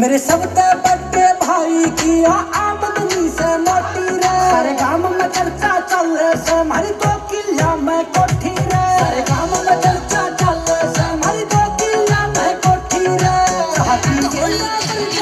मेरे सबसे बड़े भाई की आमदनी से मोटी रे, सारे गांव में चर्चा चल से हमारी 2 किला में कोठी रे, सारे गांव में चर्चा चल से हमारी 2 किला में कोठी रे।